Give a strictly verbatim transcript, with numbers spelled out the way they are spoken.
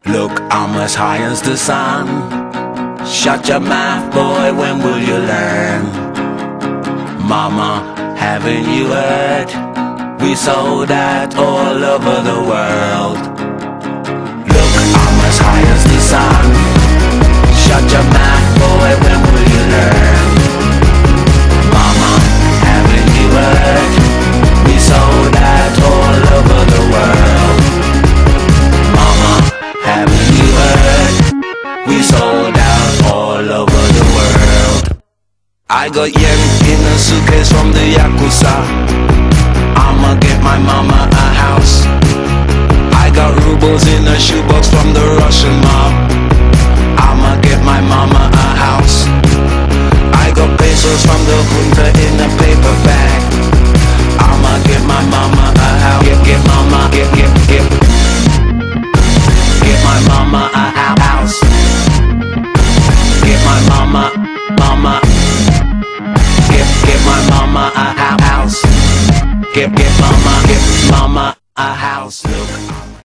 Look, I'm as high as the sun. Shut your mouth, boy, when will you learn? Mama, haven't you heard? We sold out all over the world. Look, I'm as high as the sun. Shut your mouth, boy, when will you learn? Mama, haven't you heard? We sold out all over the world. Mama, haven't you heard? We sold out all over the world. I got yen in a suitcase from the Yakuza. I'ma get my mama a house. I got rubles in a shoebox from the Russian mob. I'ma get my mama a house. I got pesos from the junta in a paper bag. I'ma get my mama a house. Get, get mama, get, get, get. Get my mama a house. Get my mama, mama. Get, get my mama a house. Get, get mama, get mama a house. Look.